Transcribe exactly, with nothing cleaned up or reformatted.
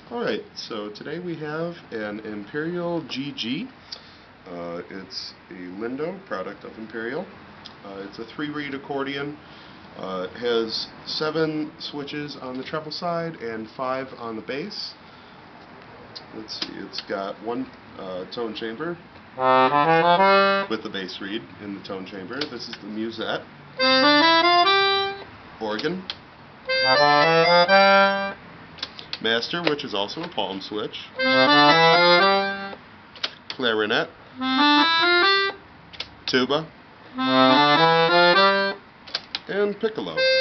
Alright, so today we have an Imperial G G. Uh, it's a Lindo product of Imperial. Uh, it's a three-reed accordion. Uh, it has seven switches on the treble side and five on the bass. Let's see, it's got one uh, tone chamber with the bass reed in the tone chamber. This is the musette, organ, master, which is also a palm switch, clarinet, tuba, and piccolo.